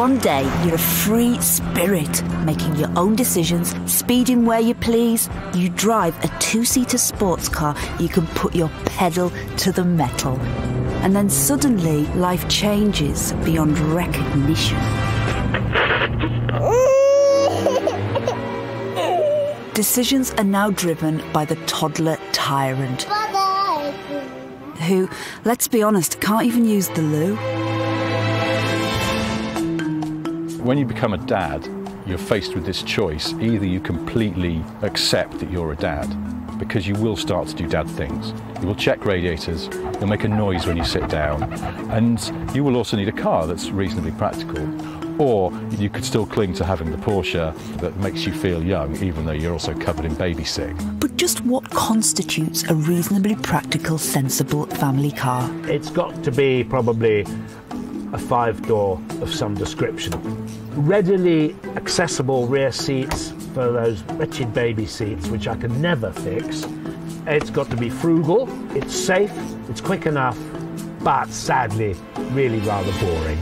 One day, you're a free spirit, making your own decisions, speeding where you please. You drive a two-seater sports car, you can put your pedal to the metal. And then suddenly, life changes beyond recognition. Decisions are now driven by the toddler tyrant, who, let's be honest, can't even use the loo. When you become a dad, you're faced with this choice. Either you completely accept that you're a dad, because you will start to do dad things. You will check radiators, you'll make a noise when you sit down, and you will also need a car that's reasonably practical. Or you could still cling to having the Porsche that makes you feel young, even though you're also covered in baby sick. But just what constitutes a reasonably practical, sensible family car? It's got to be probably a 5-door of some description. Readily accessible rear seats for those wretched baby seats, which I can never fix. It's got to be frugal, it's safe, it's quick enough, but sadly, really rather boring.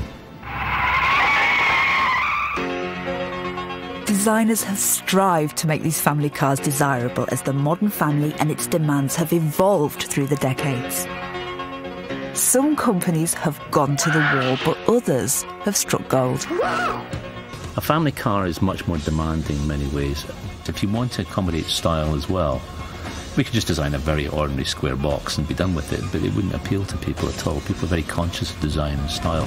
Designers have strived to make these family cars desirable as the modern family and its demands have evolved through the decades. Some companies have gone to the wall, but others have struck gold. A family car is much more demanding in many ways. If you want to accommodate style as well, we could just design a very ordinary square box and be done with it, but it wouldn't appeal to people at all. People are very conscious of design and style.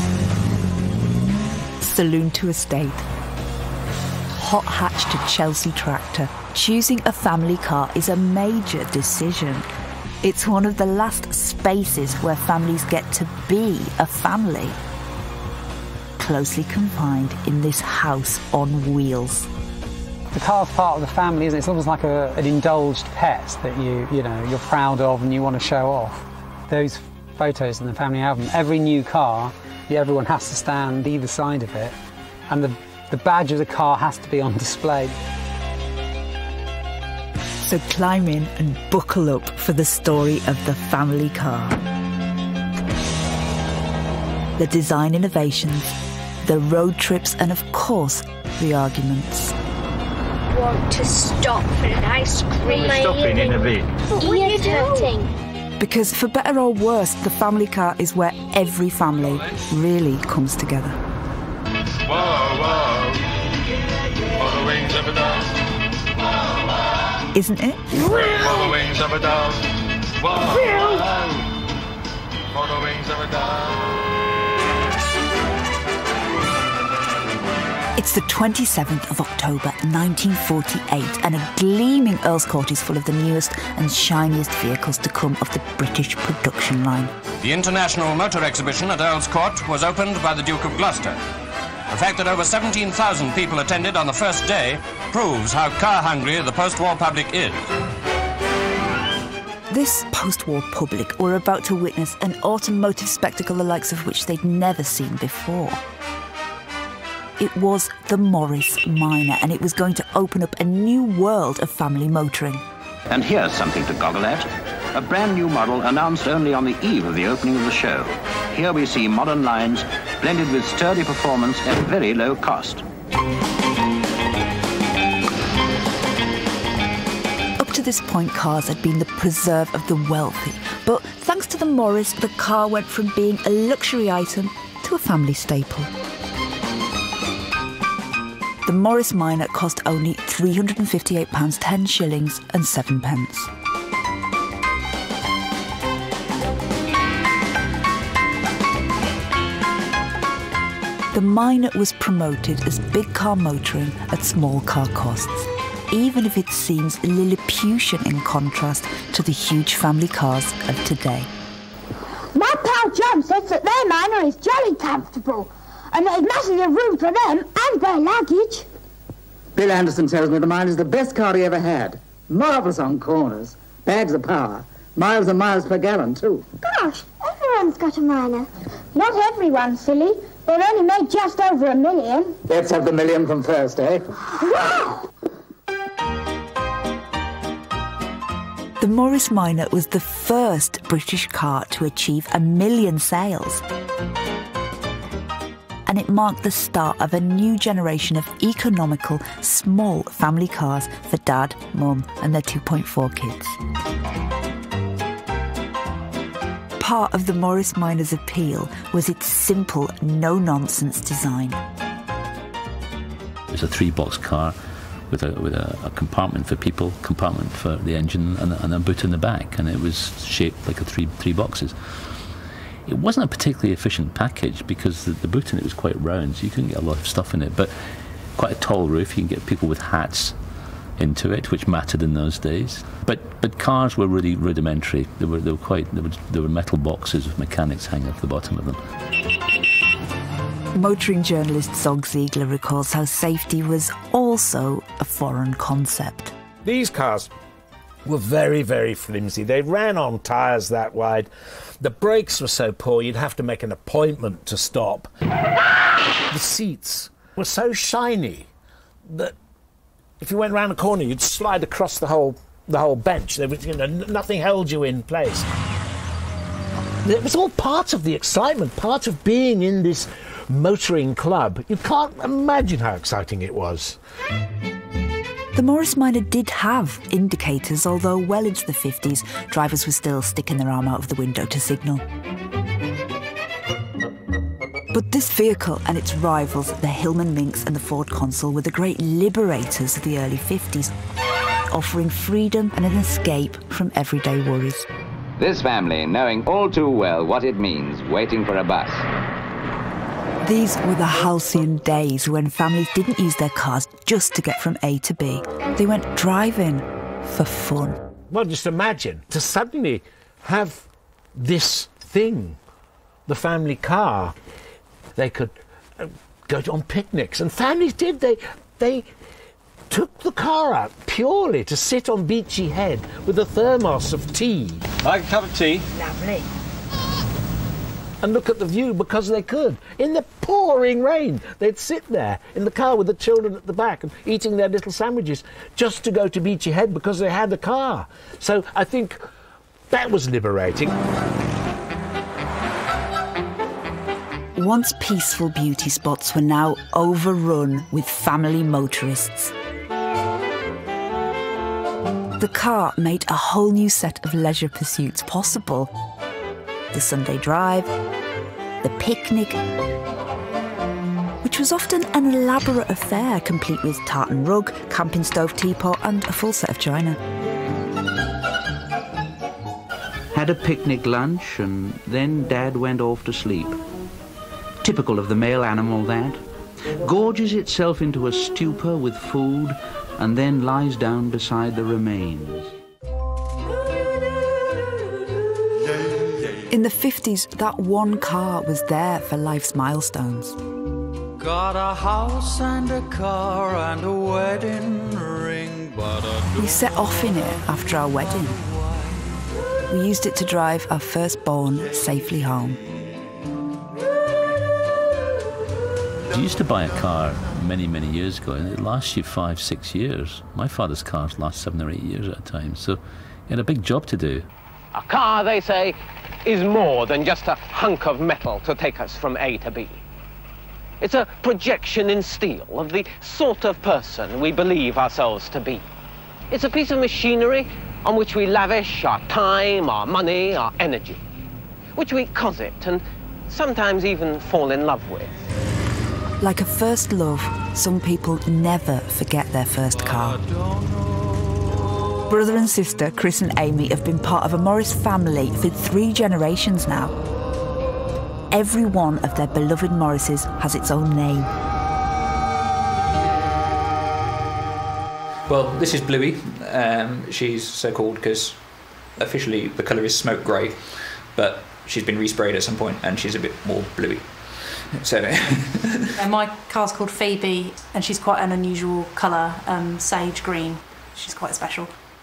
Saloon to estate. Hot hatch to Chelsea tractor. Choosing a family car is a major decision. It's one of the last spaces where families get to be a family. Closely confined in this house on wheels. The car's part of the family, isn't it? It's almost like an indulged pet that you're proud of and you want to show off. Those photos in the family album, every new car, everyone has to stand either side of it, and the badge of the car has to be on display. So climb in and buckle up for the story of the family car. The design innovations, the road trips, and of course, the arguments. Want to stop for an ice cream? Stopping in a bit. Ear hurting. Because for better or worse, the family car is where every family really comes together. Whoa, whoa, for the wings of a dove. Isn't it? For the wings of a dove. Whoa, whoa, for the wings of a dove. It's the 27th of October 1948 and a gleaming Earl's Court is full of the newest and shiniest vehicles to come off the British production line. The International Motor Exhibition at Earl's Court was opened by the Duke of Gloucester. The fact that over 17,000 people attended on the first day proves how car-hungry the post-war public is. This post-war public were about to witness an automotive spectacle the likes of which they'd never seen before. It was the Morris Minor, and it was going to open up a new world of family motoring. And here's something to goggle at. A brand new model announced only on the eve of the opening of the show. Here we see modern lines blended with sturdy performance at very low cost. Up to this point, cars had been the preserve of the wealthy. But thanks to the Morris, the car went from being a luxury item to a family staple. The Morris Minor cost only £358, 10 shillings and 7 pence. The Minor was promoted as big car motoring at small car costs, even if it seems Lilliputian in contrast to the huge family cars of today. My pal John says that their Minor is jolly comfortable, and there's massive room for them and their luggage. Bill Anderson tells me the Minor's the best car he ever had. Marvellous on corners, bags of power, miles and miles per gallon too. Gosh, everyone's got a Minor. Not everyone, silly. They've only made just over 1 million. Let's have the million from first, eh? Wow! The Morris Minor was the first British car to achieve 1 million sales. and it marked the start of a new generation of economical, small family cars for Dad, Mum and their 2.4 kids. Part of the Morris Minor's appeal was its simple, no-nonsense design. It was a 3-box car with a compartment for people, compartment for the engine, and a boot in the back, and it was shaped like a three boxes. It wasn't a particularly efficient package because the boot in it was quite round, so you couldn't get a lot of stuff in it, but quite a tall roof. You can get people with hats into it, which mattered in those days. But cars were really rudimentary. There were metal boxes with mechanics hanging off the bottom of them. Motoring journalist Zog Ziegler recalls how safety was also a foreign concept. These cars were very, very flimsy. They ran on tyres that wide. The brakes were so poor you'd have to make an appointment to stop. The seats were so shiny that if you went round a corner you'd slide across the whole bench. There was, nothing held you in place. It was all part of the excitement, part of being in this motoring club. You can't imagine how exciting it was. The Morris Minor did have indicators, although well into the 50s, drivers were still sticking their arm out of the window to signal. But this vehicle and its rivals, the Hillman Minx and the Ford Consul, were the great liberators of the early 50s, offering freedom and an escape from everyday worries. This family knowing all too well what it means waiting for a bus. These were the halcyon days when families didn't use their cars just to get from A to B. They went driving for fun. Well, just imagine to suddenly have this thing, the family car. They could go on picnics, and families did. They took the car out purely to sit on Beachy Head with a thermos of tea. Like a cup of tea? Lovely. And look at the view, because they could. In the pouring rain, they'd sit there in the car with the children at the back and eating their little sandwiches just to go to Beachy Head because they had a car. So I think that was liberating. Once peaceful beauty spots were now overrun with family motorists. The car made a whole new set of leisure pursuits possible. The Sunday drive, the picnic, which was often an elaborate affair complete with tartan rug, camping stove teapot and a full set of china. Had a picnic lunch and then Dad went off to sleep. Typical of the male animal, that. Gorges itself into a stupor with food and then lies down beside the remains. In the 50s, that one car was there for life's milestones. Got a house and a car and a wedding ring, but we set off in it after our wedding. We used it to drive our firstborn safely home. You used to buy a car many, many years ago, and it lasts you 5-6 years. My father's cars last 7 or 8 years at a time, so you had a big job to do. A car, they say, is more than just a hunk of metal to take us from A to B. It's a projection in steel of the sort of person we believe ourselves to be. It's a piece of machinery on which we lavish our time, our money, our energy, which we covet and sometimes even fall in love with. Like a first love, some people never forget their first car. Brother and sister, Chris and Amy, have been part of a Morris family for 3 generations now. Every one of their beloved Morrises has its own name. Well, this is Bluey. She's so called because officially the colour is smoke grey, but she's been resprayed at some point and she's a bit more bluey. So my car's called Phoebe and she's quite an unusual colour, sage green. She's quite special.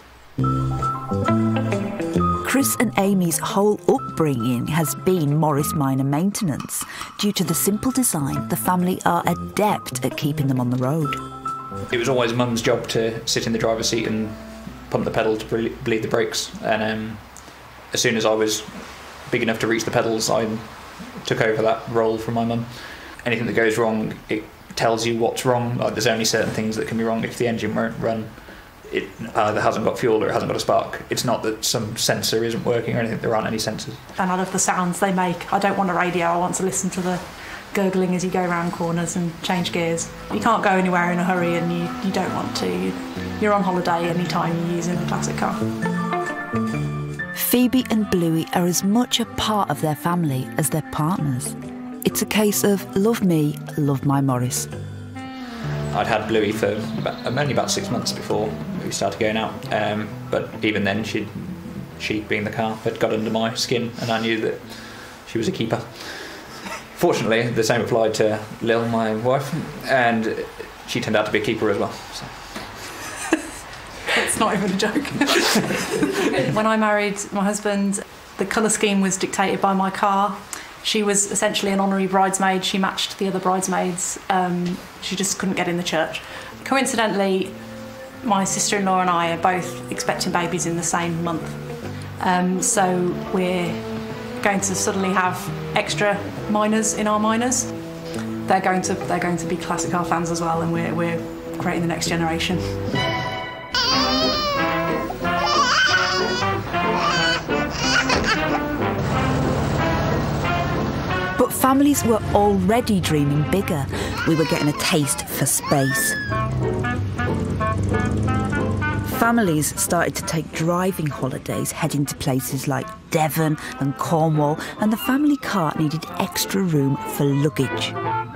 Chris and Amy's whole upbringing has been Morris Minor maintenance. Due to the simple design, the family are adept at keeping them on the road. It was always Mum's job to sit in the driver's seat and pump the pedal to bleed the brakes, and as soon as I was big enough to reach the pedals, I took over that role from my mum. anything that goes wrong, it tells you what's wrong. Like, there's only certain things that can be wrong. If the engine won't run, it either hasn't got fuel or it hasn't got a spark. It's not that some sensor isn't working or anything. There aren't any sensors. And I love the sounds they make. I don't want a radio. I want to listen to the gurgling as you go around corners and change gears. You can't go anywhere in a hurry, and you don't want to. You're on holiday anytime you're using a classic car. Phoebe and Bluey are as much a part of their family as their partners. It's a case of love me, love my Morris. I'd had Bluey for only about 6 months before we started going out, but even then she being the car had got under my skin, and I knew that she was a keeper. Fortunately, the same applied to Lil, my wife, and she turned out to be a keeper as well. So. It's not even a joke. When I married my husband, the colour scheme was dictated by my car. She was essentially an honorary bridesmaid. She matched the other bridesmaids. She just couldn't get in the church. Coincidentally, my sister-in-law and I are both expecting babies in the same month. So we're going to suddenly have extra minors in our minors. They're going to be classic car fans as well, and we're creating the next generation. But families were already dreaming bigger. We were getting a taste for space. Families started to take driving holidays, heading to places like Devon and Cornwall, and the family car needed extra room for luggage.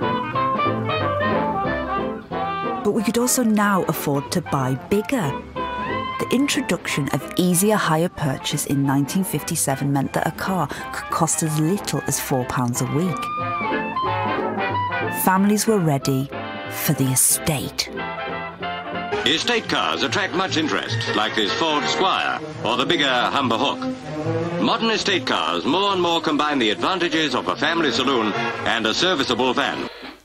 But we could also now afford to buy bigger. The introduction of easier hire purchase in 1957 meant that a car could cost as little as £4 a week. Families were ready for the estate. Estate cars attract much interest, like this Ford Squire or the bigger Humber Hook. Modern estate cars more and more combine the advantages of a family saloon and a serviceable van.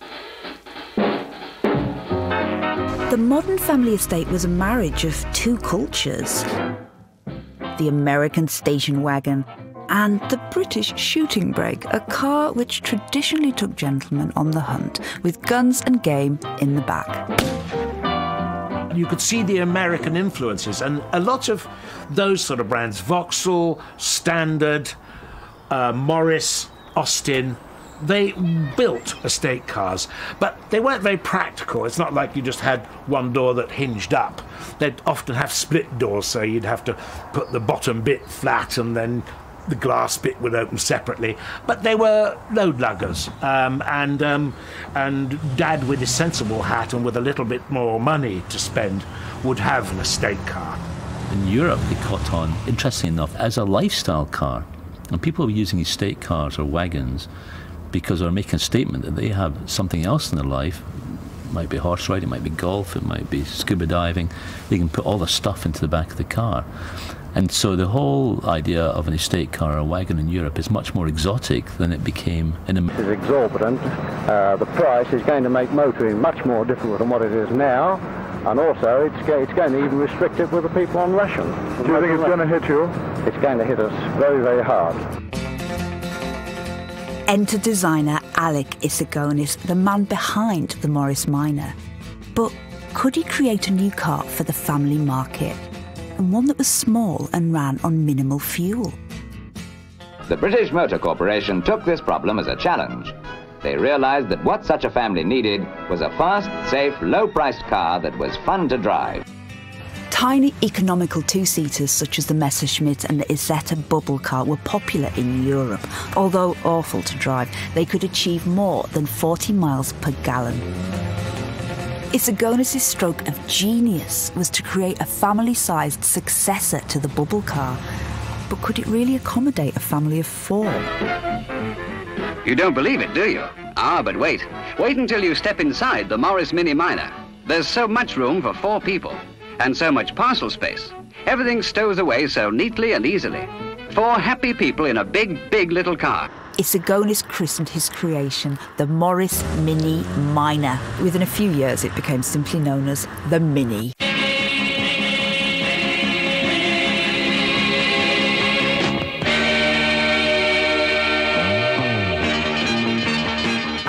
The modern family estate was a marriage of two cultures. The American station wagon and the British shooting brake, a car which traditionally took gentlemen on the hunt, with guns and game in the back. You could see the American influences, and a lot of those sort of brands, Vauxhall, Standard, Morris, Austin, they built estate cars, but they weren't very practical. It's not like you just had one door that hinged up. They'd often have split doors, so you'd have to put the bottom bit flat and then the glass bit would open separately. But they were load luggers, and Dad, with his sensible hat and with a little bit more money to spend, would have an estate car. In Europe, they caught on, interestingly enough, as a lifestyle car. And people were using estate cars or wagons because they're making a statement that they have something else in their life. It might be horse riding, it might be golf, it might be scuba diving. They can put all the stuff into the back of the car. And so the whole idea of an estate car or a wagon in Europe is much more exotic than it became in America. It's exorbitant. The price is going to make motoring much more difficult than what it is now, and also it's going to even restrict it with the people on rations. Do you think it's going to hit you? It's going to hit us very, very hard. Enter designer Alec Isigonis, the man behind the Morris Minor. But could he create a new car for the family market? And one that was small and ran on minimal fuel. The British Motor Corporation took this problem as a challenge. They realized that what such a family needed was a fast, safe, low-priced car that was fun to drive. Tiny economical two-seaters such as the Messerschmitt and the Isetta bubble car were popular in Europe. Although awful to drive, they could achieve more than 40 miles per gallon. Isigonis' stroke of genius was to create a family-sized successor to the bubble car. But could it really accommodate a family of 4? You don't believe it, do you? Ah, but wait. Wait until you step inside the Morris Mini Minor. There's so much room for 4 people, and so much parcel space. Everything stows away so neatly and easily. 4 happy people in a big, big little car. Isigonis christened his creation the Morris Mini Minor. Within a few years, it became simply known as the Mini.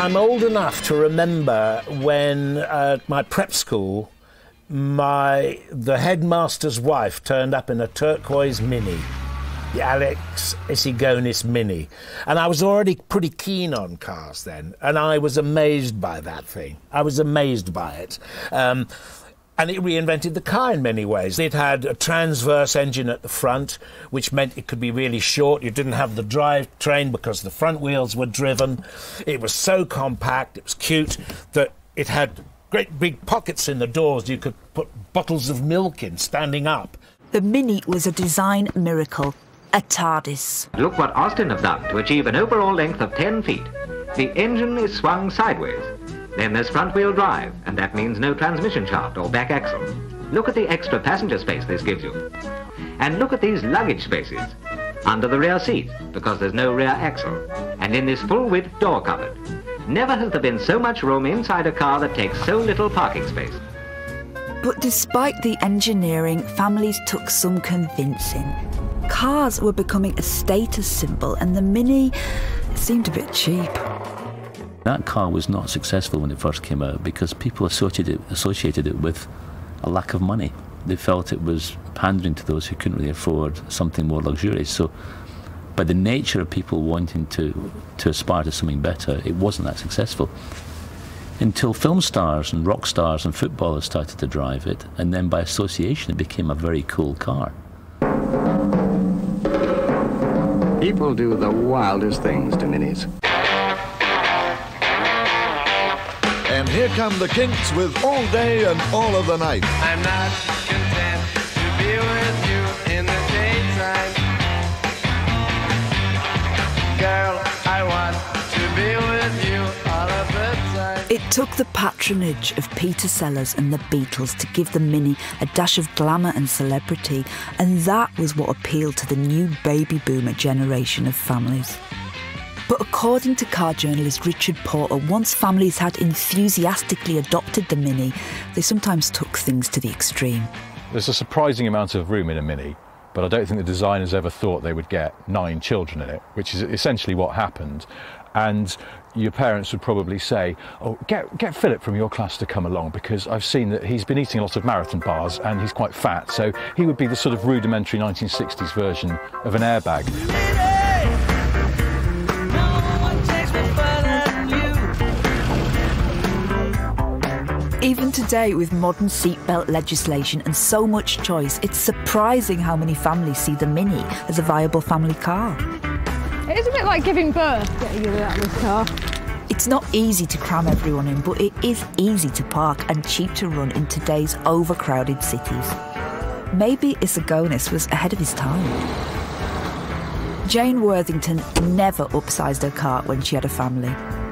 I'm old enough to remember when at my prep school, the headmaster's wife turned up in a turquoise Mini, the Alex Isigonis Mini. And I was already pretty keen on cars then, and I was amazed by that thing. I was amazed by it. And it reinvented the car in many ways. It had a transverse engine at the front, which meant it could be really short. You didn't have the drivetrain because the front wheels were driven. It was so compact, it was cute, that it had great big pockets in the doors. You could put bottles of milk in, standing up. The Mini was a design miracle, a TARDIS. Look what Austin have done to achieve an overall length of 10 feet. The engine is swung sideways. Then there's front-wheel drive, and that means no transmission shaft or back axle. Look at the extra passenger space this gives you. And look at these luggage spaces. Under the rear seat, because there's no rear axle. And in this full-width door cupboard. Never has there been so much room inside a car that takes so little parking space. But despite the engineering, families took some convincing. Cars were becoming a status symbol, and the Mini seemed a bit cheap. That car was not successful when it first came out because people associated it with a lack of money. They felt it was pandering to those who couldn't really afford something more luxurious. So by the nature of people wanting to aspire to something better, it wasn't that successful. Until film stars and rock stars and footballers started to drive it, and then by association it became a very cool car. People do the wildest things to Minis. And here come the Kinks with All Day and All of the Night. I'm not content to be with you in the daytime. Girl, I want to be with you all of the time. It took the patronage of Peter Sellers and the Beatles to give the Mini a dash of glamour and celebrity, and that was what appealed to the new baby boomer generation of families. But according to car journalist Richard Porter, once families had enthusiastically adopted the Mini, they sometimes took things to the extreme. There's a surprising amount of room in a Mini, but I don't think the designers ever thought they would get 9 children in it, which is essentially what happened. And your parents would probably say, oh, get Philip from your class to come along, because I've seen that he's been eating a lot of marathon bars and he's quite fat, so he would be the sort of rudimentary 1960s version of an airbag. Even today, with modern seatbelt legislation and so much choice, it's surprising how many families see the Mini as a viable family car. It is a bit like giving birth, getting you out of this car. It's not easy to cram everyone in, but it is easy to park and cheap to run in today's overcrowded cities. Maybe Isigonis was ahead of his time. Jane Worthington never upsized her car when she had a family.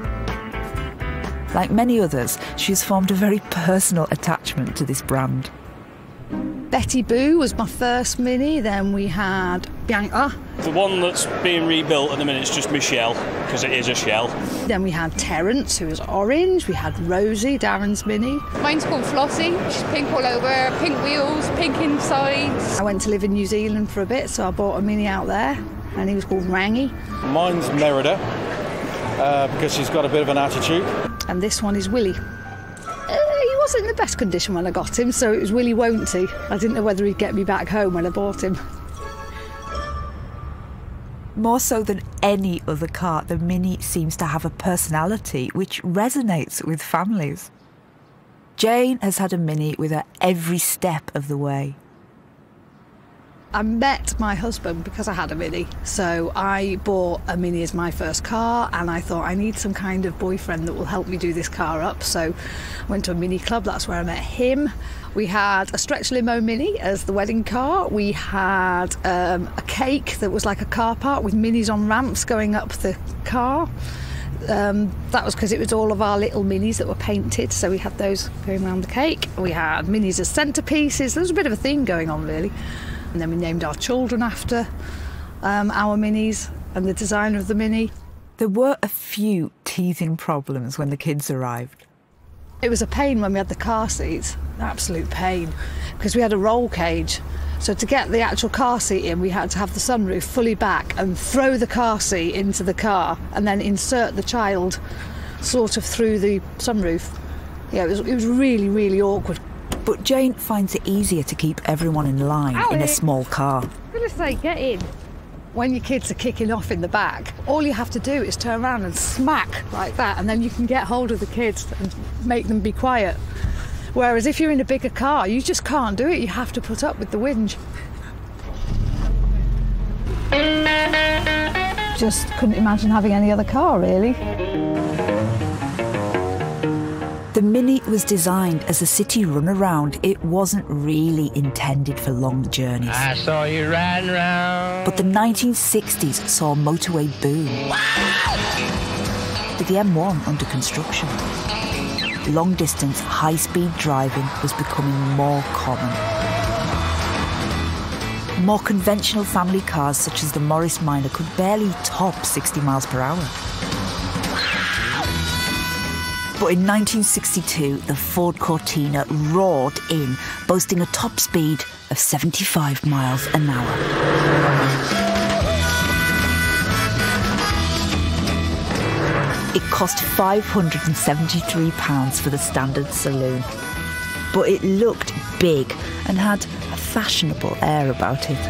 Like many others, she's formed a very personal attachment to this brand. Betty Boo was my first Mini, then we had Bianca. The one that's being rebuilt at the minute is just Michelle, because it is a shell. Then we had Terence, who was orange. We had Rosie, Darren's Mini. Mine's called Flossie. She's pink all over, pink wheels, pink inside. I went to live in New Zealand for a bit, so I bought a Mini out there, and he was called Rangy. Mine's Merida, because she's got a bit of an attitude. And this one is Willie. He wasn't in the best condition when I got him, so it was Willie won't he. I didn't know whether he'd get me back home when I bought him. More so than any other car, the Mini seems to have a personality which resonates with families. Jane has had a Mini with her every step of the way. I met my husband because I had a Mini, so I bought a Mini as my first car, and I thought I need some kind of boyfriend that will help me do this car up, so I went to a Mini club. That's where I met him. We had a stretch limo Mini as the wedding car. We had a cake that was like a car park with Minis on ramps going up the car. That was because it was all of our little Minis that were painted, so we had those going around the cake. We had Minis as centerpieces. There was a bit of a theme going on, really. And then we named our children after our Minis and the designer of the Mini. There were a few teething problems when the kids arrived. It was a pain when we had the car seats, an absolute pain, because we had a roll cage. So to get the actual car seat in, we had to have the sunroof fully back and throw the car seat into the car and then insert the child sort of through the sunroof. Yeah, it was really, really awkward. But Jane finds it easier to keep everyone in line in a small car. I'm going to say, get in. When your kids are kicking off in the back, all you have to do is turn around and smack like that, and then you can get hold of the kids and make them be quiet. Whereas if you're in a bigger car, you just can't do it. You have to put up with the whinge. Just couldn't imagine having any other car, really. The Mini was designed as a city runaround. It wasn't really intended for long journeys. I saw you riding around. But the 1960s saw a motorway boom. With the M1 under construction, long-distance, high-speed driving was becoming more common. More conventional family cars, such as the Morris Minor, could barely top 60 miles per hour. But in 1962, the Ford Cortina roared in, boasting a top speed of 75 miles an hour. It cost £573 for the standard saloon. But it looked big and had a fashionable air about it.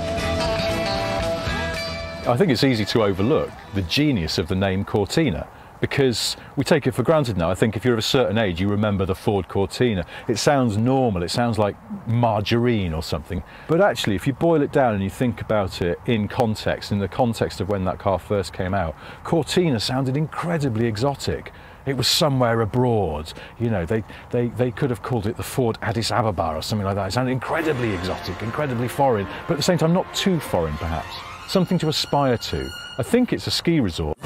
I think it's easy to overlook the genius of the name Cortina, because we take it for granted now. I think if you're of a certain age, you remember the Ford Cortina. It sounds normal, it sounds like margarine or something. But actually, if you boil it down and you think about it in context, in the context of when that car first came out, Cortina sounded incredibly exotic. It was somewhere abroad. You know, they could have called it the Ford Addis Ababa or something like that. It sounded incredibly exotic, incredibly foreign, but at the same time not too foreign perhaps. Something to aspire to. I think it's a ski resort.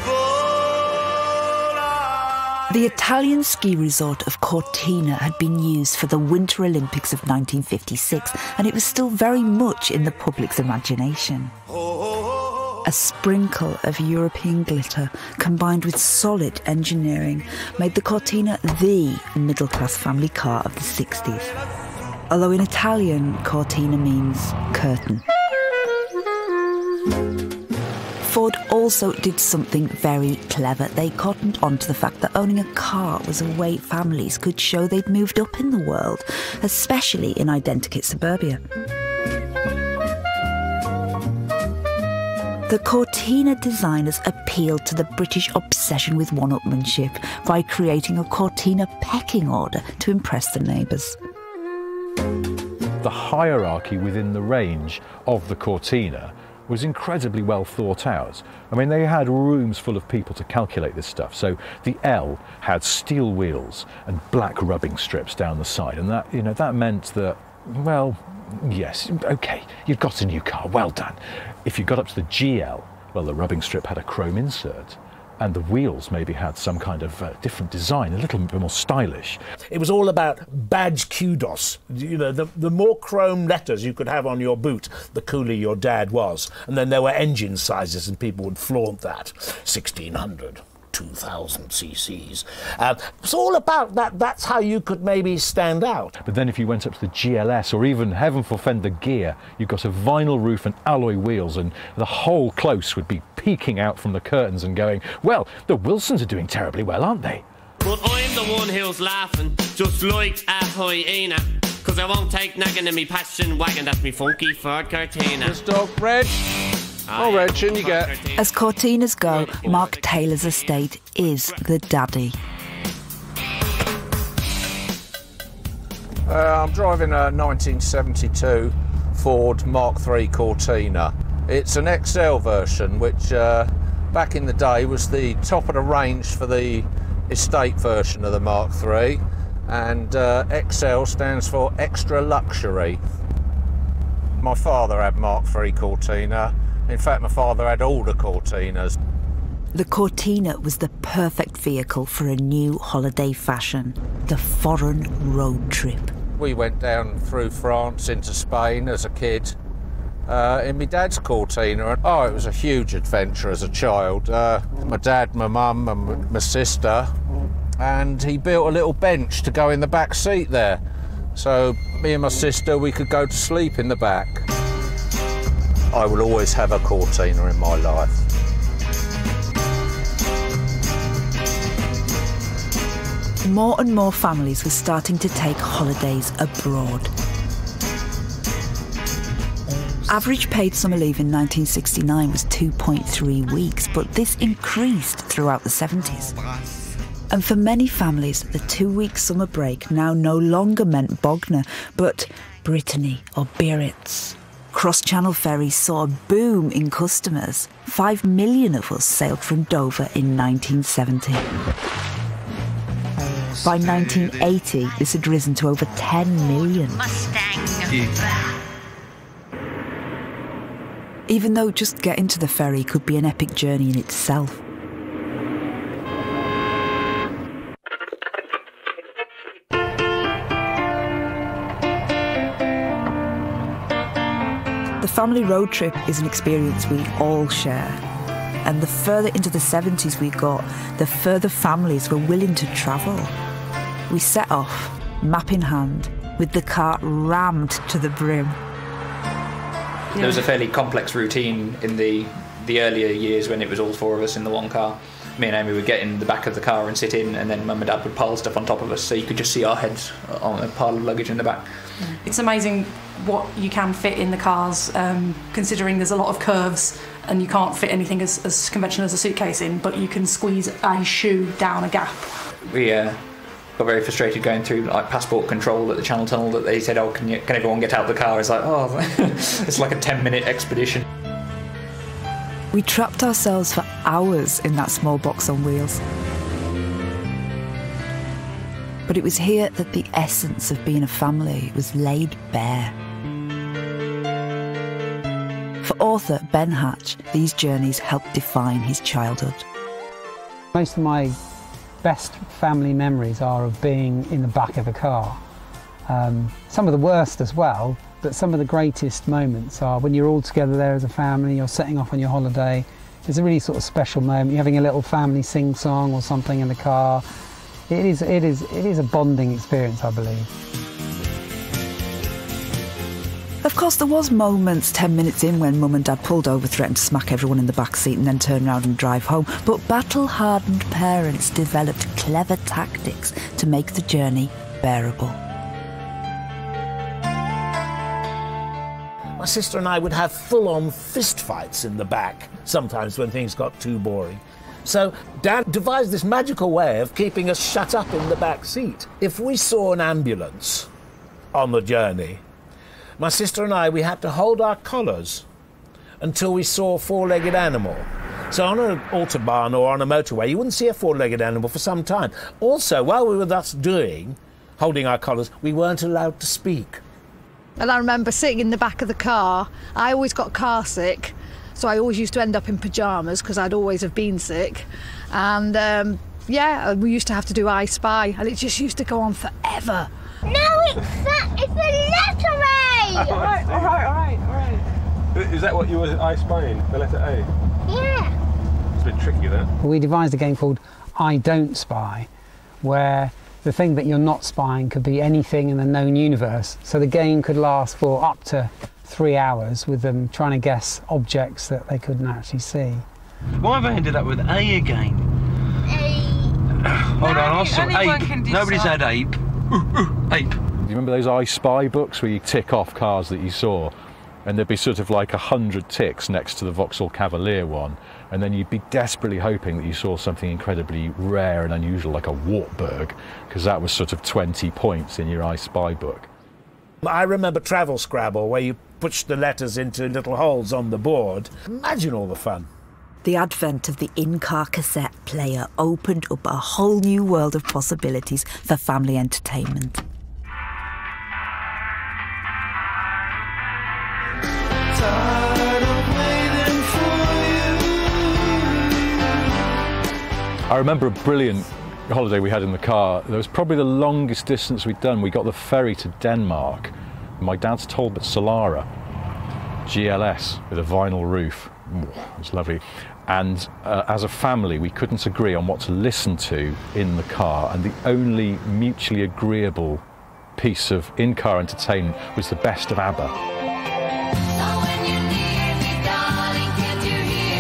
The Italian ski resort of Cortina had been used for the Winter Olympics of 1956, and it was still very much in the public's imagination. A sprinkle of European glitter combined with solid engineering made the Cortina the middle-class family car of the 60s. Although in Italian, Cortina means curtain. Ford also did something very clever. They cottoned on to the fact that owning a car was a way families could show they'd moved up in the world, especially in identikit suburbia. The Cortina designers appealed to the British obsession with one-upmanship by creating a Cortina pecking order to impress the neighbours. The hierarchy within the range of the Cortina was incredibly well thought out. I mean, they had rooms full of people to calculate this stuff. So the L had steel wheels and black rubbing strips down the side, and that, you know, that meant that, well, yes, okay, you've got a new car, well done. If you got up to the GL, well, the rubbing strip had a chrome insert, and the wheels maybe had some kind of different design, a little bit more stylish. It was all about badge kudos. You know, the more chrome letters you could have on your boot, the cooler your dad was. And then there were engine sizes, and people would flaunt that. 1600, 2000 cc's. It's all about that. That's how you could maybe stand out. But then if you went up to the GLS, or even, heaven forfend, the Gear, you've got a vinyl roof and alloy wheels, and the whole close would be peeking out from the curtains and going, well, the Wilsons are doing terribly well, aren't they? But I'm the one who's laughing, just like a hyena, because I won't take nagging in me passion wagon. That's me funky Ford Cortina. Just dog, Reg. Oh, Reg, in you get. As Cortinas go, Mark Taylor's estate is the daddy. I'm driving a 1972 Ford Mark III Cortina. It's an XL version, which back in the day was the top of the range for the estate version of the Mark III, and XL stands for extra luxury. My father had Mark III Cortina. In fact, my father had all the Cortinas. The Cortina was the perfect vehicle for a new holiday fashion, the foreign road trip. We went down through France into Spain as a kid in my dad's Cortina. Oh, it was a huge adventure as a child. My dad, my mum and my sister, and he built a little bench to go in the back seat there. So me and my sister, we could go to sleep in the back. I will always have a Cortina in my life. more and more families were starting to take holidays abroad. Average paid summer leave in 1969 was 2.3 weeks, but this increased throughout the 70s. And for many families, the 2-week summer break now no longer meant Bognor, but Brittany or Biarritz. Cross-channel ferries saw a boom in customers. 5 million of us sailed from Dover in 1970. By 1980, this had risen to over 10 million. Even though just getting to the ferry could be an epic journey in itself. The family road trip is an experience we all share. And the further into the 70s we got, the further families were willing to travel. We set off, map in hand, with the car rammed to the brim. There was a fairly complex routine in the earlier years when it was all 4 of us in the one car. Me and Amy would get in the back of the car and sit in, and then Mum and Dad would pile stuff on top of us so you could just see our heads on a pile of luggage in the back. It's amazing what you can fit in the cars, considering there's a lot of curves and you can't fit anything as conventional as a suitcase in, but you can squeeze a shoe down a gap. We got very frustrated going through like passport control at the Channel Tunnel that they said, oh, can everyone get out of the car? It's like, oh, it's like a 10-minute expedition. We trapped ourselves for hours in that small box on wheels. But it was here that the essence of being a family was laid bare. For author Ben Hatch, these journeys helped define his childhood. Most of my best family memories are of being in the back of a car. Some of the worst as well, but some of the greatest moments are when you're all together there as a family, you're setting off on your holiday. It's a really sort of special moment. You're having a little family sing-song or something in the car. It is a bonding experience, I believe. Of course, there was moments 10 minutes in when Mum and Dad pulled over, threatened to smack everyone in the back seat and then turn around and drive home. But battle-hardened parents developed clever tactics to make the journey bearable. My sister and I would have full-on fist fights in the back, sometimes when things got too boring. So Dad devised this magical way of keeping us shut up in the back seat. If we saw an ambulance on the journey, my sister and I, we had to hold our collars until we saw a 4-legged animal. So on an autobahn or on a motorway, you wouldn't see a 4-legged animal for some time. Also, while we were thus holding our collars, we weren't allowed to speak. And I remember sitting in the back of the car. I always got car sick, so I always used to end up in pyjamas because I'd always have been sick. And yeah, we used to have to do I Spy, and it just used to go on forever. No, it's a letter A! all right. Is that what you were I Spying, the letter A? Yeah. It's a bit tricky, that. We devised a game called I Don't Spy, where the thing that you're not spying could be anything in the known universe. So the game could last for up to 3 hours with them trying to guess objects that they couldn't actually see. Why have I ended up with A again? Hold on, I saw ape. Nobody's had ape. Ape. Do you remember those I Spy books where you tick off cars that you saw, and there'd be sort of like 100 ticks next to the Vauxhall Cavalier one, and then you'd be desperately hoping that you saw something incredibly rare and unusual like a Wartburg, because that was sort of 20 points in your I Spy book. I remember Travel Scrabble, where you push the letters into little holes on the board. Imagine all the fun. The advent of the in-car cassette player opened up a whole new world of possibilities for family entertainment. I remember a brilliant holiday we had in the car. There was probably the longest distance we'd done. We got the ferry to Denmark. My dad's Talbot Solara GLS with a vinyl roof. It was lovely. And as a family, we couldn't agree on what to listen to in the car, and the only mutually agreeable piece of in-car entertainment was the best of ABBA.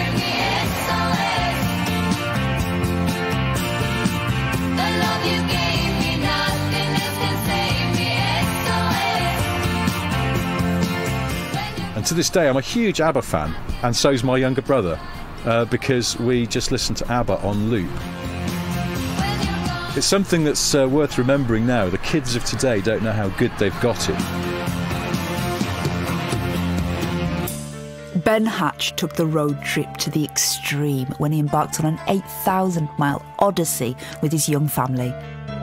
You gave to this day, I'm a huge ABBA fan, and so's my younger brother, because we just listen to ABBA on loop. It's something that's worth remembering now. The kids of today don't know how good they've got it. Ben Hatch took the road trip to the extreme when he embarked on an 8,000-mile odyssey with his young family.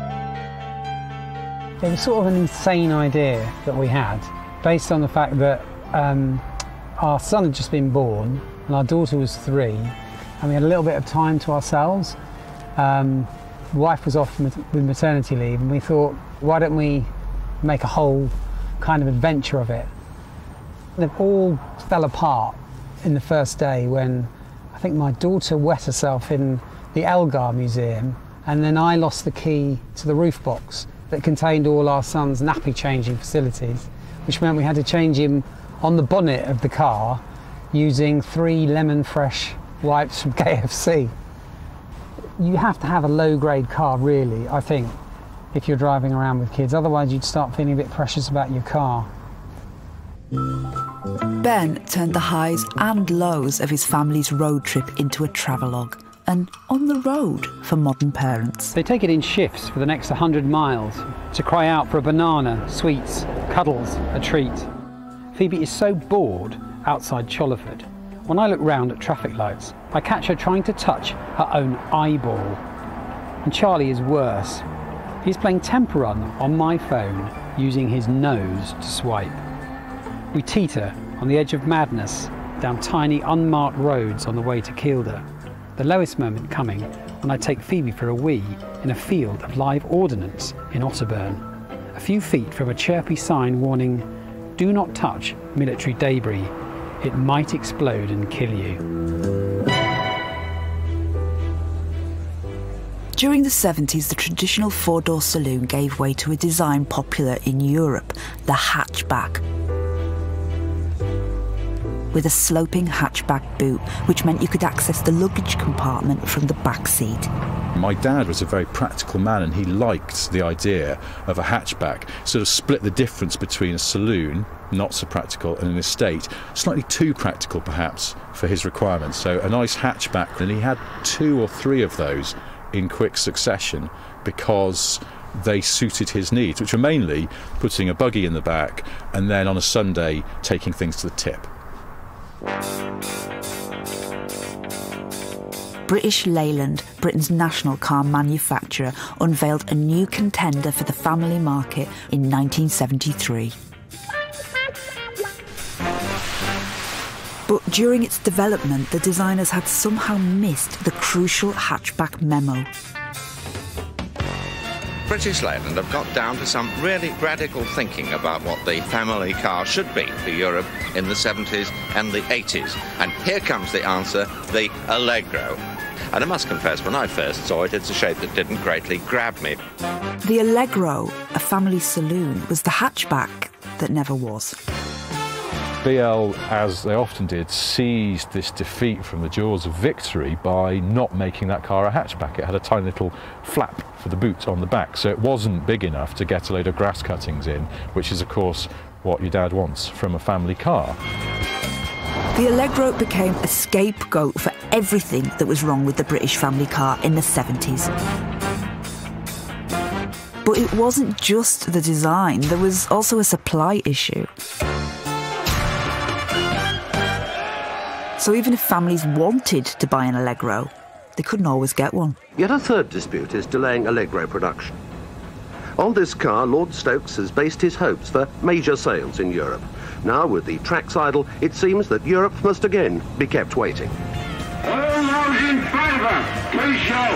It was sort of an insane idea that we had, based on the fact that our son had just been born and our daughter was 3, and we had a little bit of time to ourselves. Wife was off with maternity leave, and we thought, why don't we make a whole kind of adventure of it? It all fell apart in the first day when I think my daughter wet herself in the Elgar Museum, and then I lost the key to the roof box that contained all our son's nappy changing facilities, which meant we had to change him on the bonnet of the car using 3 lemon fresh wipes from KFC. You have to have a low-grade car, really, I think, if you're driving around with kids. Otherwise, you'd start feeling a bit precious about your car. Ben turned the highs and lows of his family's road trip into a travelogue, and on the road for modern parents. They take it in shifts for the next 100 miles to cry out for a banana, sweets, cuddles, a treat. Phoebe is so bored outside Chollerford. When I look round at traffic lights, I catch her trying to touch her own eyeball. And Charlie is worse. He's playing Temple Run on my phone, using his nose to swipe. We teeter on the edge of madness down tiny unmarked roads on the way to Kielder. The lowest moment coming when I take Phoebe for a wee in a field of live ordnance in Otterburn, a few feet from a chirpy sign warning, "Do not touch military debris. It might explode and kill you." During the 70s, the traditional four-door saloon gave way to a design popular in Europe, the hatchback, with a sloping hatchback boot, which meant you could access the luggage compartment from the back seat. My dad was a very practical man, and he liked the idea of a hatchback, sort of split the difference between a saloon, not so practical, and an estate, slightly too practical perhaps for his requirements. So a nice hatchback, and he had 2 or 3 of those in quick succession because they suited his needs, which were mainly putting a buggy in the back and then on a Sunday taking things to the tip. British Leyland, Britain's national car manufacturer, unveiled a new contender for the family market in 1973. But during its development, the designers had somehow missed the crucial hatchback memo. British Leyland have got down to some really radical thinking about what the family car should be for Europe in the 70s and the 80s. And here comes the answer, the Allegro. And I must confess, when I first saw it, it's a shape that didn't greatly grab me. The Allegro, a family saloon, was the hatchback that never was. BL, as they often did, seized this defeat from the jaws of victory by not making that car a hatchback. It had a tiny little flap for the boot on the back, so it wasn't big enough to get a load of grass cuttings in, which is, of course, what your dad wants from a family car. The Allegro became a scapegoat for everything that was wrong with the British family car in the 70s. But it wasn't just the design, there was also a supply issue. So even if families wanted to buy an Allegro, they couldn't always get one. Yet a third dispute is delaying Allegro production. On this car, Lord Stokes has based his hopes for major sales in Europe. Now, with the tracks idle, it seems that Europe must again be kept waiting. All those in favour, please show.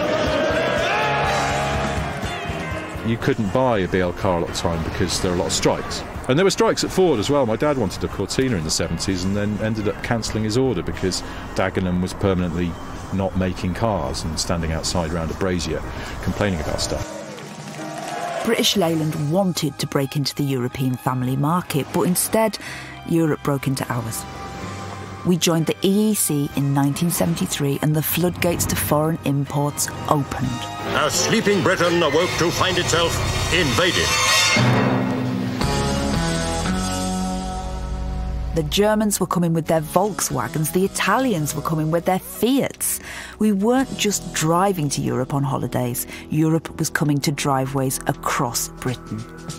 You couldn't buy a BL car a lot of the time because there were a lot of strikes. And there were strikes at Ford as well. My dad wanted a Cortina in the 70s and then ended up cancelling his order because Dagenham was permanently not making cars and standing outside round a brazier complaining about stuff. British Leyland wanted to break into the European family market, but instead, Europe broke into ours. We joined the EEC in 1973 and the floodgates to foreign imports opened. As sleeping Britain awoke to find itself invaded. The Germans were coming with their Volkswagens, the Italians were coming with their Fiats. We weren't just driving to Europe on holidays. Europe was coming to driveways across Britain.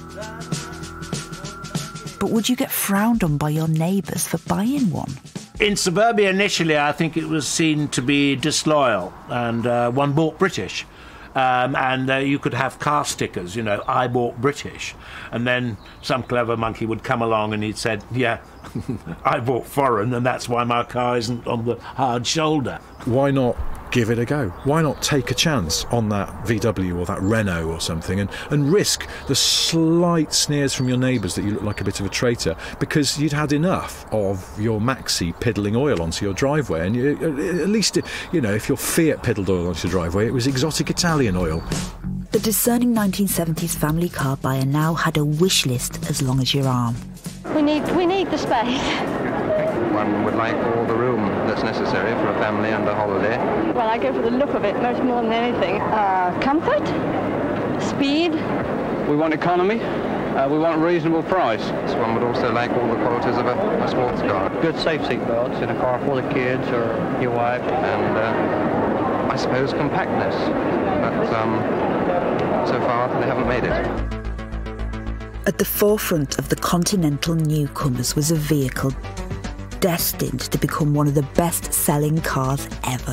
But would you get frowned on by your neighbours for buying one? In suburbia initially, I think it was seen to be disloyal, and one bought British. And you could have car stickers, you know, I bought British. And then some clever monkey would come along and he'd said, yeah, I bought foreign, and that's why my car isn't on the hard shoulder. Why not give it a go? Why not take a chance on that VW or that Renault or something and risk the slight sneers from your neighbours that you look like a bit of a traitor because you'd had enough of your Maxi piddling oil onto your driveway, and at least, you know, if your Fiat piddled oil onto your driveway, it was exotic Italian oil. The discerning 1970s family car buyer now had a wish list as long as your arm. We need the space. One would like all the room that's necessary for a family and a holiday. Well, I go for the look of it much more than anything. Comfort, speed. We want economy. We want reasonable price. So one would also like all the qualities of a sports car. Good safe seat belts in a car full of kids or your wife. And I suppose compactness. But so far they haven't made it. At the forefront of the continental newcomers was a vehicle destined to become one of the best-selling cars ever.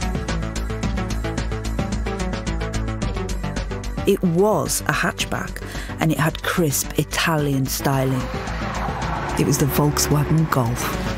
It was a hatchback, and it had crisp Italian styling. It was the Volkswagen Golf.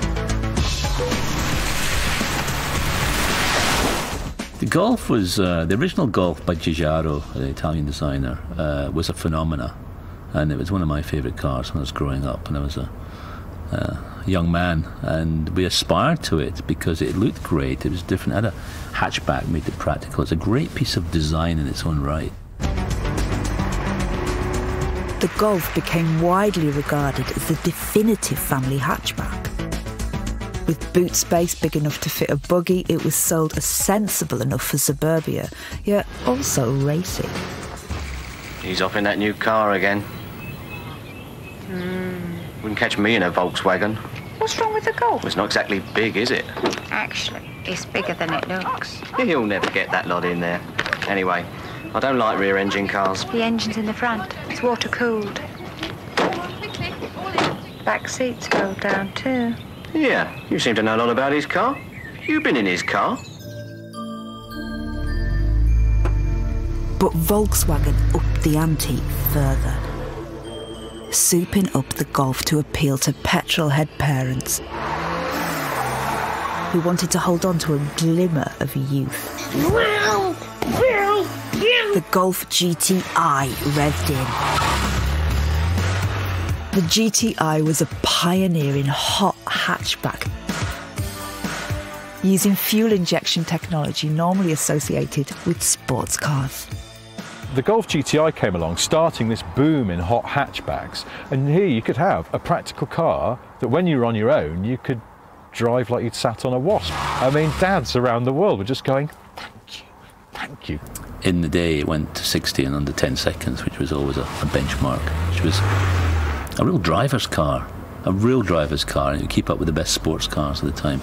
The Golf was, the original Golf by Giugiaro, the Italian designer, was a phenomena. And it was one of my favourite cars when I was growing up, and I was a young man, and we aspired to it because it looked great. It was different. It had a hatchback, made it practical. It's a great piece of design in its own right. The Golf became widely regarded as the definitive family hatchback. With boot space big enough to fit a buggy, it was sold as sensible enough for suburbia, yet also racing. He's off in that new car again. Wouldn't catch me in a Volkswagen. What's wrong with the Golf? Well, it's not exactly big, is it? Actually, it's bigger than it looks. You'll never get that lot in there. Anyway, I don't like rear-engine cars. The engine's in the front. It's water-cooled. Back seats fold down too. Yeah, you seem to know a lot about his car. You've been in his car. But Volkswagen upped the ante further, souping up the Golf to appeal to petrol-head parents who wanted to hold on to a glimmer of youth. The Golf GTi revved in. The GTi was a pioneer in hot hatchback, using fuel injection technology normally associated with sports cars. The Golf GTi came along, starting this boom in hot hatchbacks, and here you could have a practical car that when you were on your own you could drive like you'd sat on a wasp. I mean, dads around the world were just going, thank you, thank you. In the day it went to 60 in under 10 seconds, which was always a benchmark, which was a real driver's car, and it would keep up with the best sports cars of the time.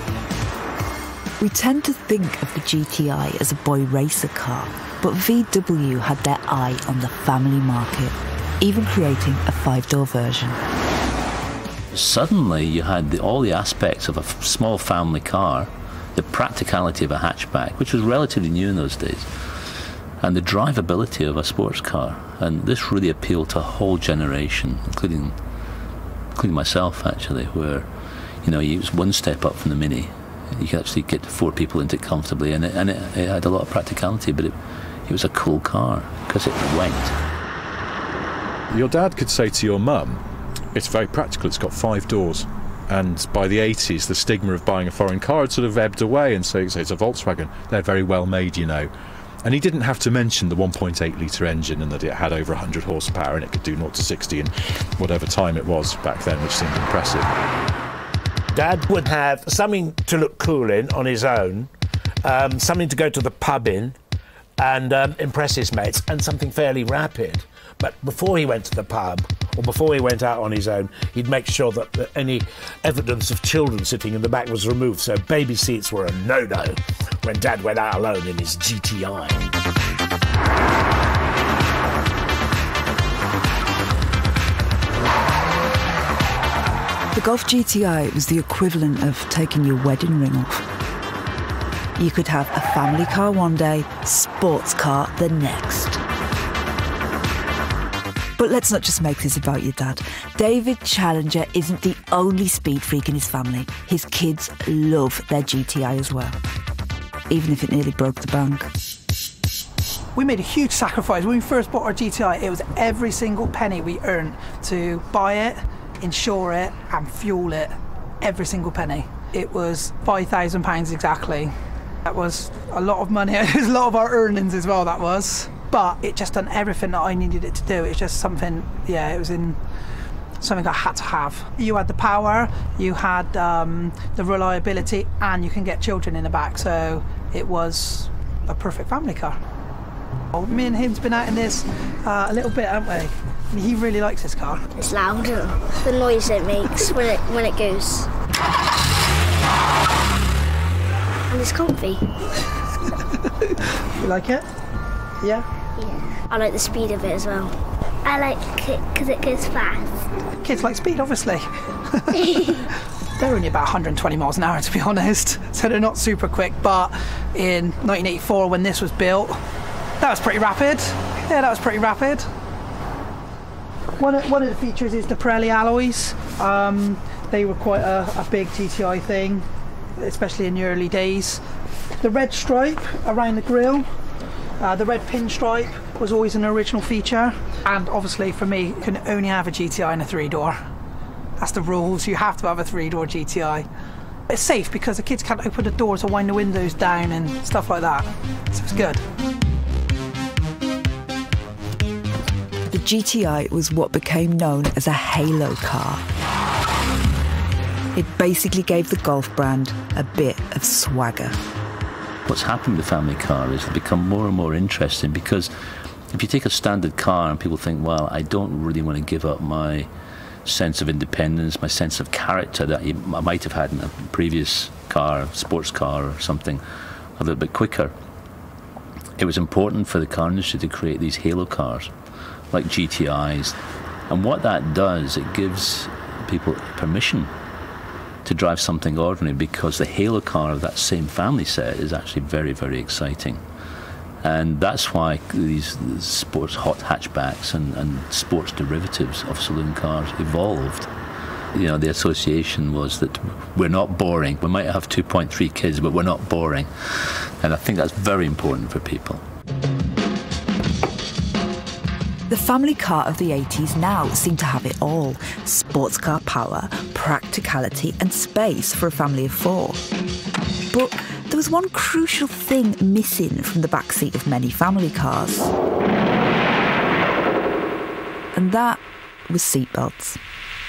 We tend to think of the GTi as a boy racer car, but VW had their eye on the family market, even creating a 5-door version. Suddenly you had all the aspects of a small family car, the practicality of a hatchback, which was relatively new in those days, and the drivability of a sports car. And this really appealed to a whole generation, including myself actually, where, you know, it was one step up from the Mini. You could actually get 4 people into it comfortably, and it had a lot of practicality, but it was a cool car because it went. Your dad could say to your mum, it's very practical, it's got 5 doors. And by the 80s, the stigma of buying a foreign car had sort of ebbed away, and so it's a Volkswagen. They're very well made, you know. And he didn't have to mention the 1.8 litre engine and that it had over 100 horsepower and it could do 0 to 60 in whatever time it was back then, which seemed impressive. Dad would have something to look cool in on his own, something to go to the pub in, and impress his mates, and something fairly rapid. But before he went to the pub, or before he went out on his own, he'd make sure that any evidence of children sitting in the back was removed, so baby seats were a no-no when Dad went out alone in his GTi. The Golf GTi was the equivalent of taking your wedding ring off. You could have a family car one day, sports car the next. But let's not just make this about your dad. David Challenger isn't the only speed freak in his family. His kids love their GTi as well, even if it nearly broke the bank. We made a huge sacrifice. When we first bought our GTi, it was every single penny we earned to buy it, insure it and fuel it, every single penny. It was £5,000 exactly. That was a lot of money. It was a lot of our earnings as well, that was. But it just done everything that I needed it to do. It's just something, yeah, it was something I had to have. You had the power, you had the reliability, and you can get children in the back, so it was a perfect family car. Me and him's been out in this a little bit, haven't we? And he really likes this car. It's loud, the noise it makes when it goes. And it's comfy. You like it? Yeah? Yeah. I like the speed of it as well. I like it because it goes fast. Kids like speed, obviously. They're only about 120 miles an hour, to be honest, so they're not super quick, but in 1984, when this was built, that was pretty rapid. Yeah, that was pretty rapid. One of the features is the Pirelli alloys. They were quite a big GTi thing, especially in the early days. The red stripe around the grille, the red pinstripe was always an original feature. And obviously for me, you can only have a GTi in a 3-door. That's the rules, you have to have a 3-door GTi. It's safe because the kids can't open the doors or wind the windows down and stuff like that, so it's good. The GTi was what became known as a halo car. It basically gave the Golf brand a bit of swagger. What's happened with the family car is it's become more and more interesting, because if you take a standard car and people think, well, I don't really want to give up my sense of independence, my sense of character that I might have had in a previous car, sports car or something a little bit quicker. It was important for the car industry to create these halo cars like GTIs, and what that does, it gives people permission to drive something ordinary, because the halo car of that same family set is actually very, very exciting. And that's why these sports hot hatchbacks and sports derivatives of saloon cars evolved. You know, the association was that we're not boring. We might have 2.3 kids, but we're not boring. And I think that's very important for people. The family car of the 80s now seemed to have it all: sports car power, practicality and space for a family of 4. But there was one crucial thing missing from the backseat of many family cars. And that was seatbelts.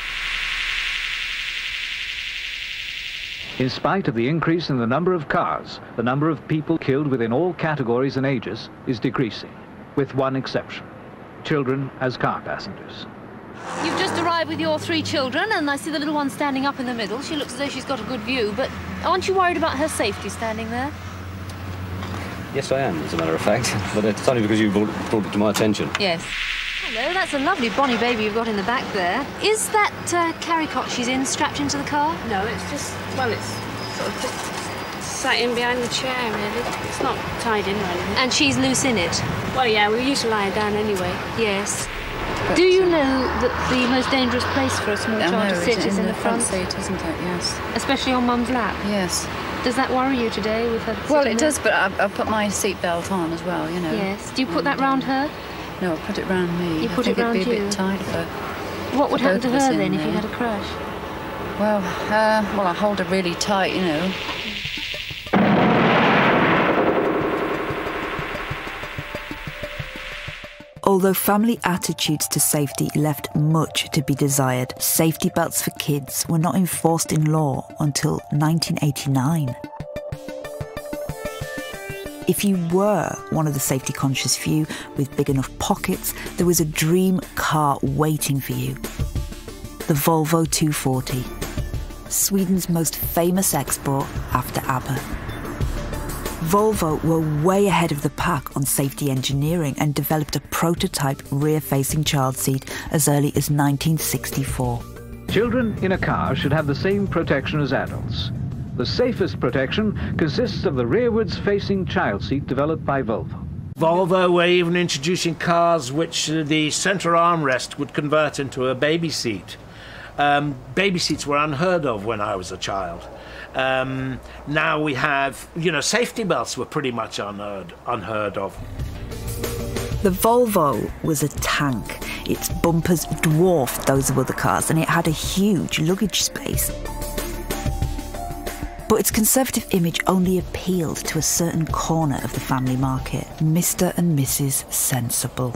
In spite of the increase in the number of cars, the number of people killed within all categories and ages is decreasing, with one exception: children as car passengers. You've just arrived with your 3 children, and I see the little one standing up in the middle. She looks as though she's got a good view, but aren't you worried about her safety standing there? Yes, I am, as a matter of fact, but it's only because you brought it to my attention. Yes. Hello, that's a lovely bonny baby you've got in the back there. Is that carry cot she's in strapped into the car? No, it's just, well, it's sort of just sat in behind the chair, really. It's not tied in or anything. And she's loose in it? Well, yeah, we used to lie down anyway. Yes. Do you know that the most dangerous place for a small child to sit is in the front seat, isn't it? Yes. Especially on Mum's lap? Yes. Does that worry you today with her? Well, it does, but I've put my seatbelt on as well, you know. Yes. Do you put that round her? No, I put it round me. You put it round you? I think it'd be a bit tight for What would happen to her then if there. you had a crash? Well, I hold her really tight, you know. Although family attitudes to safety left much to be desired, safety belts for kids were not enforced in law until 1989. If you were one of the safety-conscious few with big enough pockets, there was a dream car waiting for you. The Volvo 240, Sweden's most famous export after ABBA. Volvo were way ahead of the pack on safety engineering and developed a prototype rear-facing child seat as early as 1964. Children in a car should have the same protection as adults. The safest protection consists of the rearwards facing child seat developed by Volvo. Volvo were even introducing cars which the centre armrest would convert into a baby seat. Baby seats were unheard of when I was a child. Now we have, safety belts were pretty much unheard of. The Volvo was a tank. Its bumpers dwarfed those of other cars and it had a huge luggage space. But its conservative image only appealed to a certain corner of the family market, Mr. and Mrs. Sensible.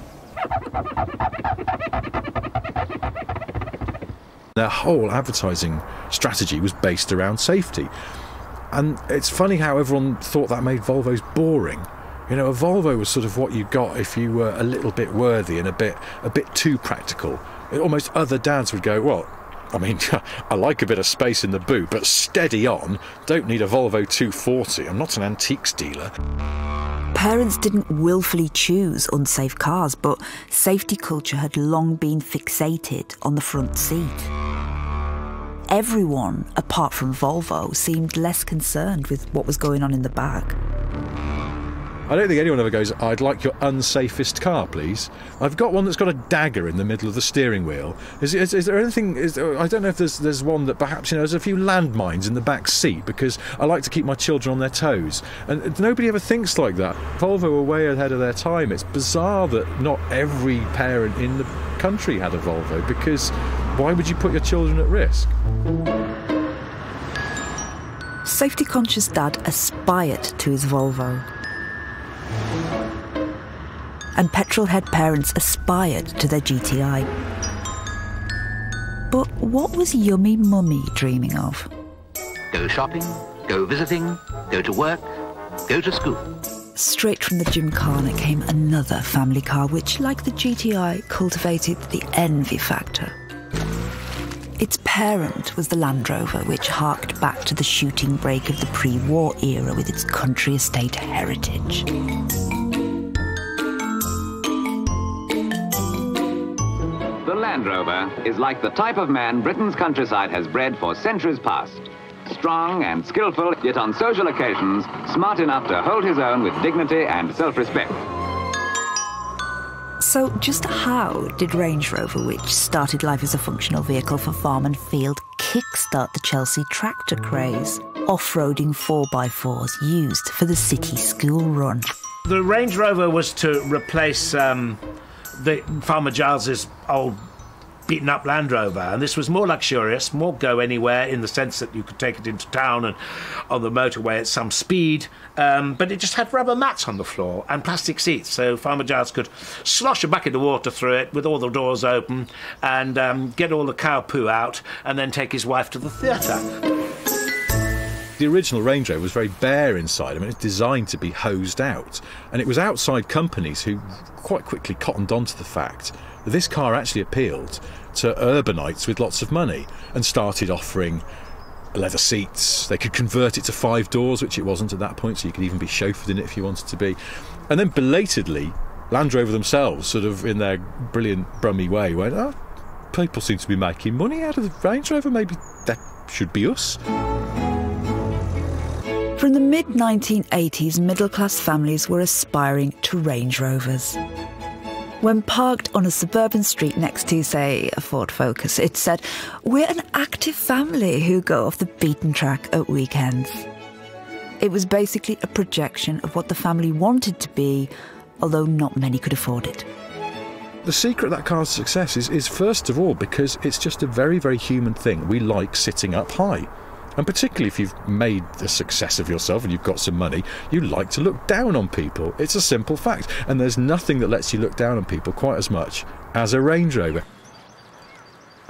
Their whole advertising strategy was based around safety. And it's funny how everyone thought that made Volvos boring. A Volvo was sort of what you got if you were a little bit worthy and a bit too practical. Almost other dads would go, well, I mean, I like a bit of space in the boot, but steady on, don't need a Volvo 240, I'm not an antiques dealer. Parents didn't willfully choose unsafe cars, but safety culture had long been fixated on the front seat. Everyone, apart from Volvo, seemed less concerned with what was going on in the back. I don't think anyone ever goes, I'd like your unsafest car, please. I've got one that's got a dagger in the middle of the steering wheel. Is there anything, I don't know if there's one that perhaps, there's a few landmines in the back seat because I like to keep my children on their toes. And nobody ever thinks like that. Volvo were way ahead of their time. It's bizarre that not every parent in the country had a Volvo, because why would you put your children at risk? Safety-conscious dad aspired to his Volvo. And petrol-head parents aspired to their GTi. But what was yummy mummy dreaming of? Go shopping, go visiting, go to work, go to school. Straight from the Gymkhana came another family car which, like the GTi, cultivated the envy factor. Its parent was the Land Rover, which harked back to the shooting break of the pre-war era with its country estate heritage. The Land Rover is like the type of man Britain's countryside has bred for centuries past. Strong and skillful, yet on social occasions, smart enough to hold his own with dignity and self-respect. So just how did Range Rover, which started life as a functional vehicle for farm and field, kickstart the Chelsea tractor craze? Off-roading 4x4s used for the city school run. The Range Rover was to replace the Farmer Giles's old beaten-up Land Rover, and this was more luxurious, more go anywhere, in the sense that you could take it into town and on the motorway at some speed, but it just had rubber mats on the floor and plastic seats, so Farmer Giles could slosh a bucket of water through it with all the doors open and get all the cow poo out and then take his wife to the theatre. The original Range Rover was very bare inside. I mean, it's designed to be hosed out. And it was outside companies who quite quickly cottoned on to the fact that this car actually appealed to urbanites with lots of money and started offering leather seats. They could convert it to 5 doors, which it wasn't at that point, so you could even be chauffeured in it if you wanted to be. And then belatedly, Land Rover themselves, sort of in their brilliant Brummy way, went, oh, people seem to be making money out of the Range Rover, maybe that should be us. From the mid-1980s, middle-class families were aspiring to Range Rovers. When parked on a suburban street next to, say, a Ford Focus, it said, "We're an active family who go off the beaten track at weekends." It was basically a projection of what the family wanted to be, although not many could afford it. The secret of that car's success is first of all, because it's just a very, very human thing. We like sitting up high. And particularly if you've made a success of yourself and you've got some money, you like to look down on people. It's a simple fact. And there's nothing that lets you look down on people quite as much as a Range Rover.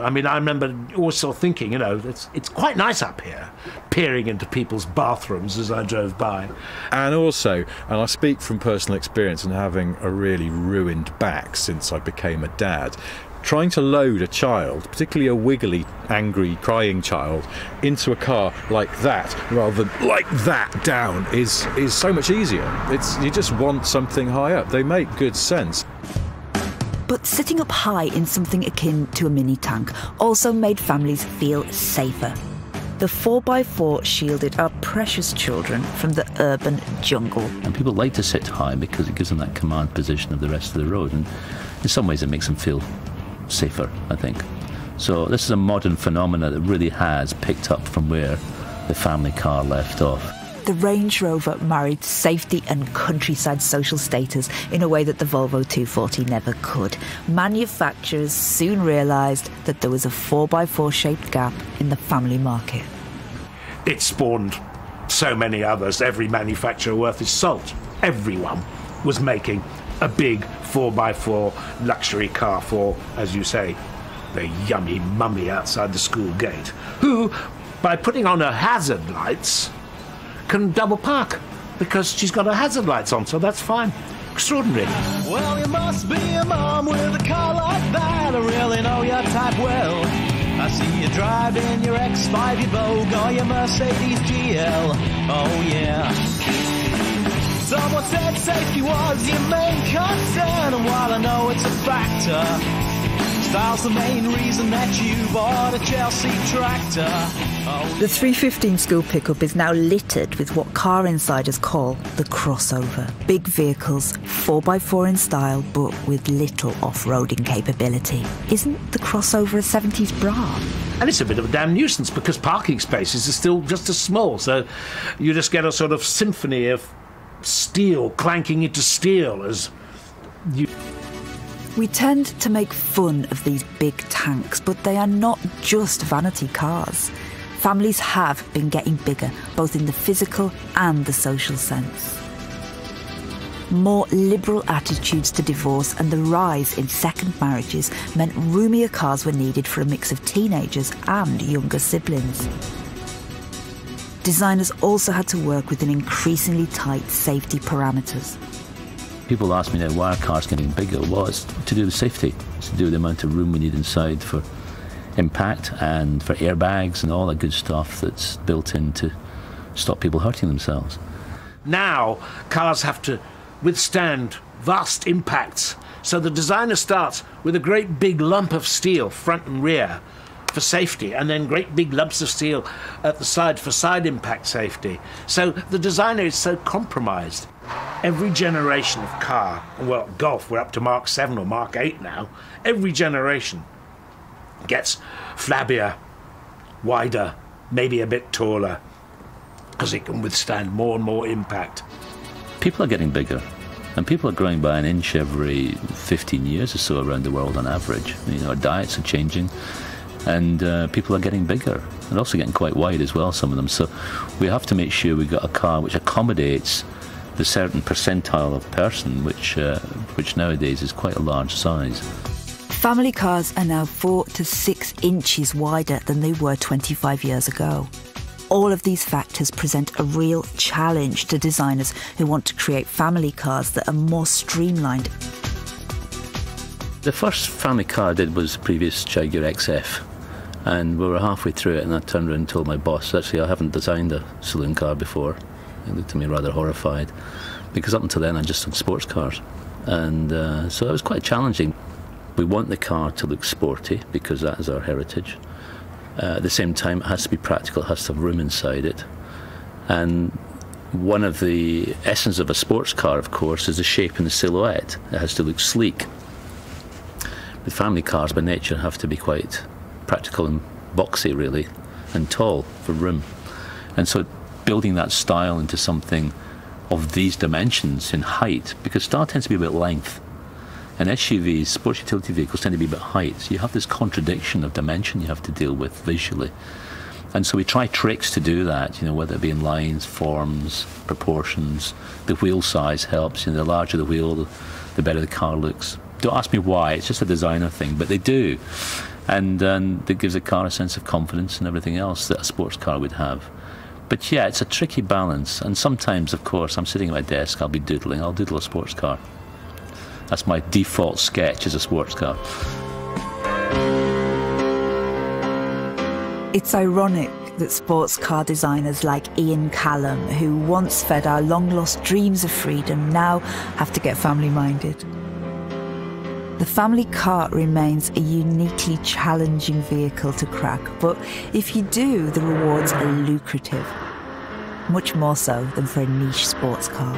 I mean, I remember also thinking, you know, it's quite nice up here, peering into people's bathrooms as I drove by. And also, and I speak from personal experience and having a really ruined back since I became a dad, trying to load a child, particularly a wiggly, angry, crying child, into a car like that rather than like that down is so much easier. You just want something high up. They make good sense. But sitting up high in something akin to a mini tank also made families feel safer. The 4x4 shielded our precious children from the urban jungle. And people like to sit high because it gives them that command position of the rest of the road, and in some ways it makes them feel safer, I think. So this is a modern phenomenon that really has picked up from where the family car left off. The Range Rover married safety and countryside social status in a way that the Volvo 240 never could. Manufacturers soon realised that there was a 4x4 shaped gap in the family market. It spawned so many others. Every manufacturer worth his salt, everyone was making a big 4x4 luxury car for, as you say, the yummy mummy outside the school gate, who, by putting on her hazard lights, can double park because she's got her hazard lights on, so that's fine. Extraordinary. Well, you must be a mom with a car like that. I really know your type well. I see you driving your X5, your Vogue, or your Mercedes GL. Oh, yeah. Someone said safety was your main concern, and while I know it's a factor, style's the main reason that you bought a Chelsea tractor. Oh, the 315 school pickup is now littered with what car insiders call the crossover. Big vehicles, 4x4 in style, but with little off-roading capability. Isn't the crossover a 70s bra? And it's a bit of a damn nuisance because parking spaces are still just as small, so you just get a sort of symphony of steel clanking into steel as you... We tend to make fun of these big tanks, but they are not just vanity cars. Families have been getting bigger, both in the physical and the social sense. More liberal attitudes to divorce and the rise in second marriages meant roomier cars were needed for a mix of teenagers and younger siblings. Designers also had to work within increasingly tight safety parameters. People ask me now, why are cars getting bigger? Well, it's to do with safety. It's to do with the amount of room we need inside for impact and for airbags and all that good stuff that's built in to stop people hurting themselves. Now, cars have to withstand vast impacts, so the designer starts with a great big lump of steel, front and rear, for safety, and then great big lumps of steel at the side for side impact safety. So the designer is so compromised. Every generation of car, well, Golf, we're up to Mark 7 or Mark 8 now, every generation gets flabbier, wider, maybe a bit taller, because it can withstand more and more impact. People are getting bigger, and people are growing by an inch every 15 years or so around the world on average. You know, our diets are changing, and people are getting bigger, and also getting quite wide as well, some of them. So we have to make sure we've got a car which accommodates the certain percentile of person, which nowadays is quite a large size. Family cars are now 4 to 6 inches wider than they were 25 years ago. All of these factors present a real challenge to designers who want to create family cars that are more streamlined. The first family car I did was the previous Jaguar XF, and we were halfway through it and I turned around and told my boss, actually I haven't designed a saloon car before. He looked at me rather horrified, because up until then I'd just done sports cars, and so it was quite challenging. We want the car to look sporty because that is our heritage. At the same time it has to be practical, it has to have room inside it, and one of the essence of a sports car, of course, is the shape and the silhouette. It has to look sleek. The family cars by nature have to be quite practical and boxy really, and tall for room, and so building that style into something of these dimensions in height, because style tends to be about length, and SUVs, sports utility vehicles, tend to be about height, so you have this contradiction of dimension you have to deal with visually. And so we try tricks to do that, you know, whether it be in lines, forms, proportions. The wheel size helps, you know, the larger the wheel, the better the car looks. Don't ask me why, it's just a designer thing, but they do. and it gives a car a sense of confidence and everything else that a sports car would have. But yeah, it's a tricky balance, and sometimes, of course, I'm sitting at my desk, I'll be doodling, I'll doodle a sports car. That's my default sketch, is a sports car. It's ironic that sports car designers like Ian Callum, who once fed our long-lost dreams of freedom, now have to get family-minded. The family car remains a uniquely challenging vehicle to crack, but if you do, the rewards are lucrative, much more so than for a niche sports car.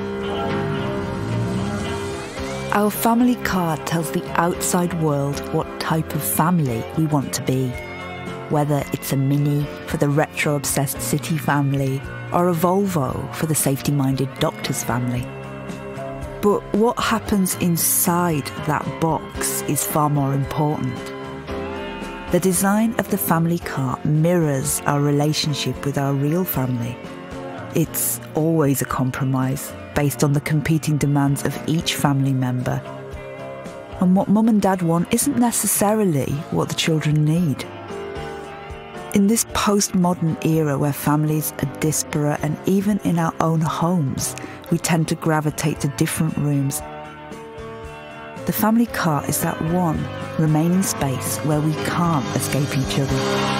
Our family car tells the outside world what type of family we want to be, whether it's a Mini for the retro-obsessed city family or a Volvo for the safety-minded doctor's family. But what happens inside that box is far more important. The design of the family car mirrors our relationship with our real family. It's always a compromise based on the competing demands of each family member. And what mum and dad want isn't necessarily what the children need. In this postmodern era where families are disparate, and even in our own homes, we tend to gravitate to different rooms, the family car is that one remaining space where we can't escape each other.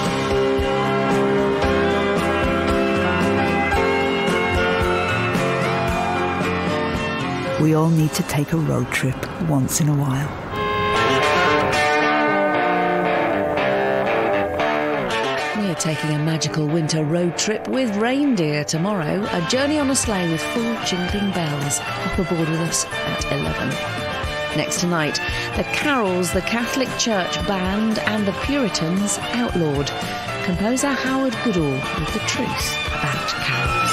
We all need to take a road trip once in a while. We're taking a magical winter road trip with reindeer tomorrow, a journey on a sleigh with full jingling bells. Hop aboard with us at 11. Next tonight, the Carols, the Catholic Church Band and the Puritans outlawed. Composer Howard Goodall with the truth about carols.